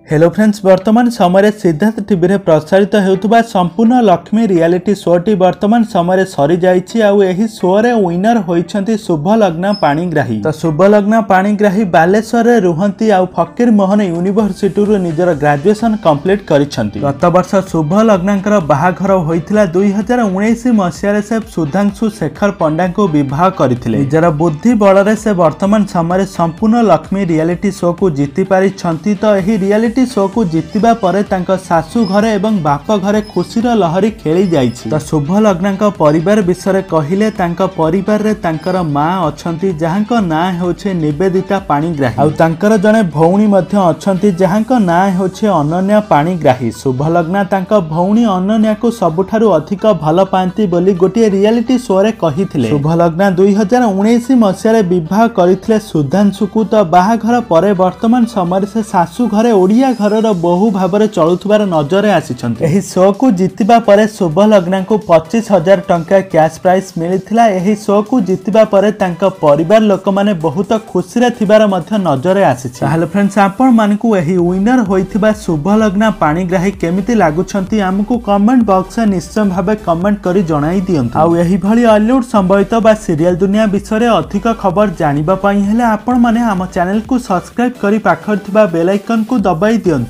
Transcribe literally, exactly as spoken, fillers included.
Hello friends, वर्तमान समय Siddharth TV रे प्रसारित होउतबा संपूर्ण लक्ष्मी रियलिटी शो टी वर्तमान समय सरी जाइछि। आउ एही शो रे विनर होइछंती शुभ लग्न पाणीग्राही। तो शुभ लग्न पाणीग्राही बालेश्वर रे रुहंती आउ फकीर मोहन यूनिवर्सिटी रु निजर ग्रेजुएशन कंप्लीट करिछंती। गत वर्ष शुभ लग्नकर बाहाघर होइथिला दुई हजार उन्नीस मसिया से सुधांशु शेखर पंडा को विवाह करथिले। निजर बुद्धि बल रे से वर्तमान समय संपूर्ण लक्ष्मी रियलिटी शो को जीति पारिछंती। तो एही रियलिटी शो को जीतिबा परे तांको सासू घरे एवं बाप घरे खुशीर लहरी खेली जाइछि। तो शुभ लग्नक परिवार विषय कहिले तांको परिवार रे तांकर मां अछंती जहांको नाम हेउछे निवेदिता पाणीग्राही। आउ तांकर जने भौणी मध्ये अछंती जहांको नाम हेउछे अनन्या पाणीग्राही। शुभ लग्न तांको भौणी अनन्या को सबुठारु अधिक भल पांती बोली गोटे रियलिटी शो रे कहिथिले। शुभ लग्न दुई हजार उन्नीस मसिया रे विवाह करिथिले सुधांशु को। तो बाहाघर परे वर्तमान समय से सासू घरे ओडिया घर बहु भाव में चलुवार नजर आसिछंती। एही शो को जीतिबा परे शुभ लग्न को पच्चीस हजार टंका कैश प्राइज मिलिथिला। एही शो को जीतिबा परे तांका परिवार लोक माने बहुत खुशी रे थिबार मध्य नजर आसिछि। ताहले फ्रेंड्स, आपण मानकु एही विनर होइथिबा शुभ लग्न पाणीग्राही केमिति लागुछंती हमकु कमेंट बॉक्स में निश्चय भाबे कमेंट करी जणाई दियंतु। आउ एही भली हॉलीवुड संबंधित बा सीरियल दुनिया विषय रे अधिक खबर जानिबा पई हेले आपण माने हम चैनल को सब्सक्राइब करी पाखर थिबा बेल आइकन को दबाई दियंतु।